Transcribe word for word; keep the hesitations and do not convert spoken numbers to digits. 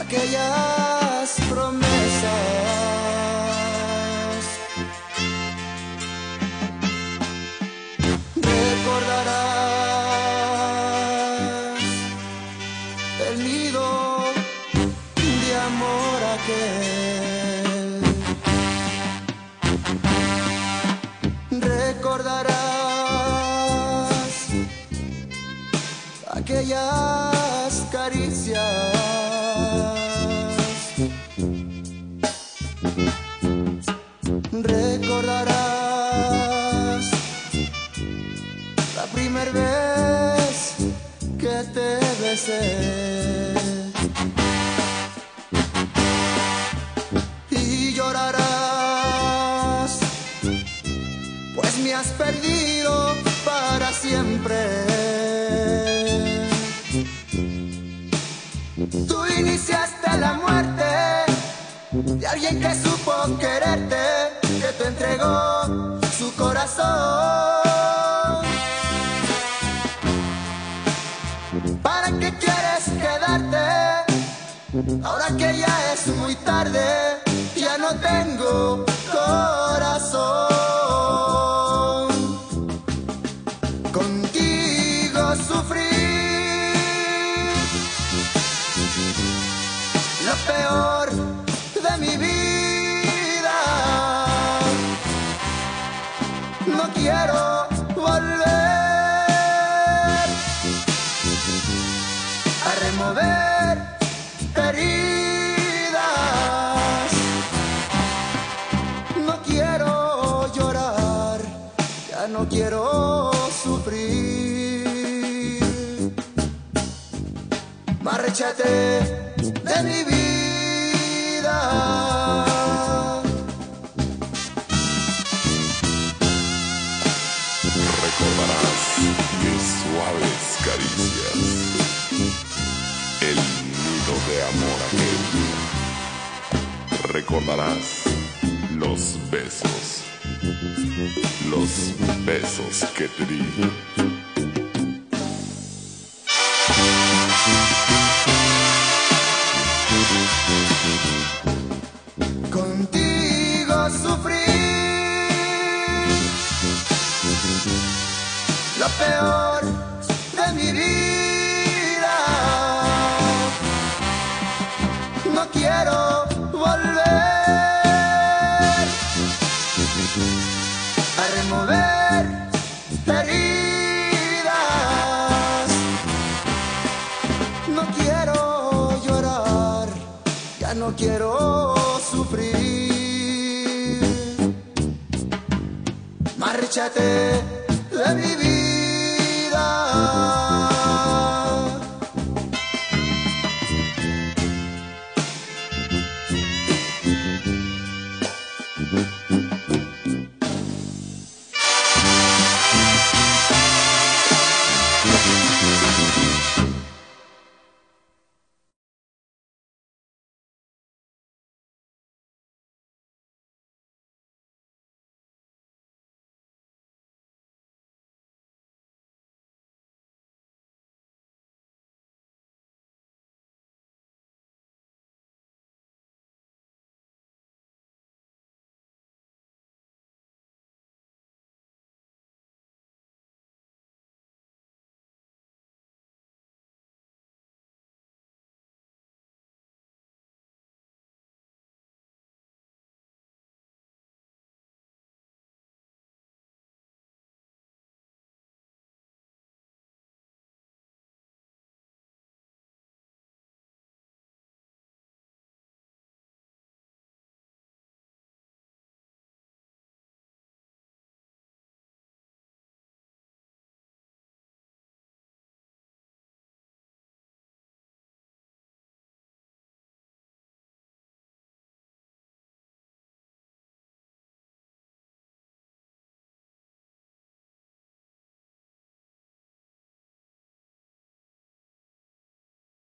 aquellas promesas. Recordarás el nido de amor aquel. Recordarás aquellas caricias. Recordarás la primera vez que te besé. Y llorarás, pues me has perdido para siempre. Tú iniciaste la muerte de alguien que supo quererte, que te entregó su corazón. ¿Para qué quieres quedarte? Ahora que ya es muy tarde, ya no tengo corazón. Contigo sufrí lo peor de mi vida. No quiero volver a remover heridas. No quiero llorar, ya no quiero sufrir. Márchate de mi vida. Recordarás mis suaves caricias, el nido de amor aquel. Recordarás los besos, los besos que te di. Contigo sufrí lo peor de mi vida. No quiero volver a remover heridas. No quiero llorar, ya no quiero sufrir. Márchate de mi vida.